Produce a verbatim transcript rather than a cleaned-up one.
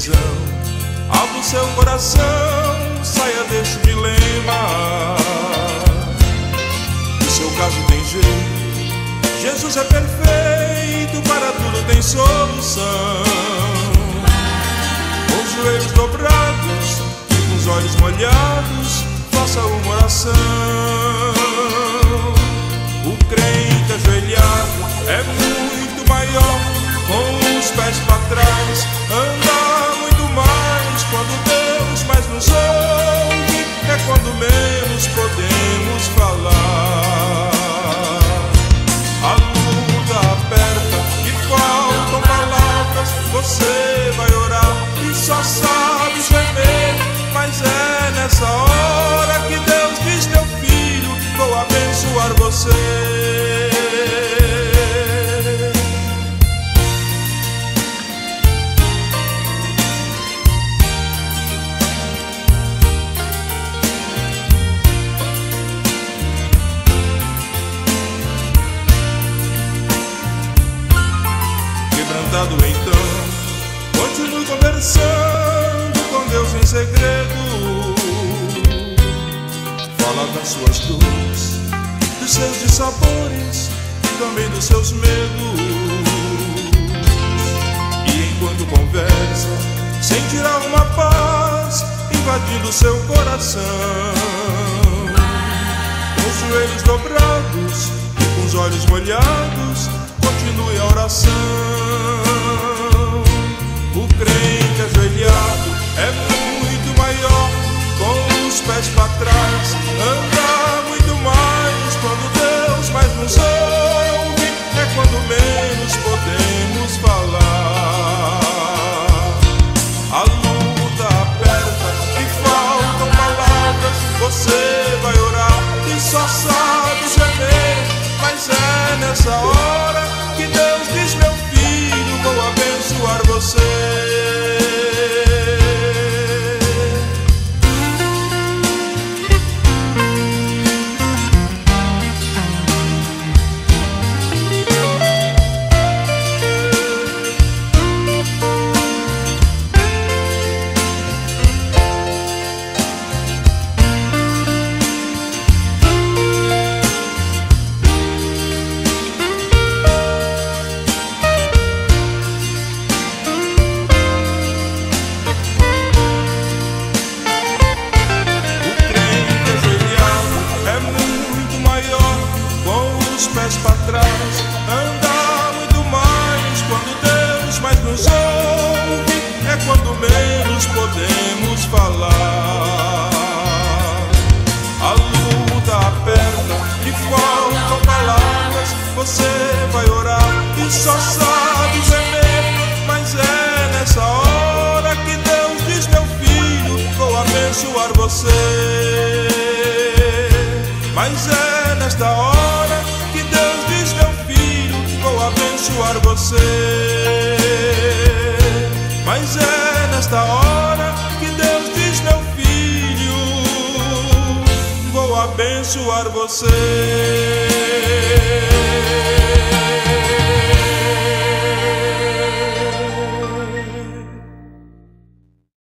decisão, abra o seu coração, saia desse dilema. O seu caso tem jeito, Jesus é perfeito, para tudo tem solução. Com os joelhos dobrados e com os olhos molhados, faça uma oração. O crente ajoelhado é muito maior, com os pés para trás, anda muito mais. Quando Deus mais nos ouve, é quando menos podemos falar. A luta aperta e faltam palavras, você vai orar e só sabe gemer. Mas é nessa hora que Deus diz: meu filho, vou abençoar você. Quebrantado então, continue conversando com Deus em segredo. Fala das suas dores, dos seus dissabores e também dos seus medos. E enquanto conversa, sentirá uma paz invadindo seu coração. Com os joelhos dobrados e com os olhos molhados, continue a oração. O crente ajoelhado é muito maior, com os pés para trás, anda muito mais. Quando Deus mais nos ouve, é quando menos podemos falar. A luta aperta e faltam palavras, você vai orar e só sabe gemer. Mas é nessa hora que Deus diz: meu filho, vou abençoar você. Pés para trás, anda muito mais. Quando Deus mais nos ouve, é quando menos podemos falar. A luta aperta e faltam palavras, você vai orar e só sabe gemer. Mas é nessa hora que Deus diz: meu filho, vou abençoar você. Mas é nesta hora que Deus diz: meu filho, vou abençoar você. Mas é nesta hora que Deus diz: meu filho, vou abençoar você.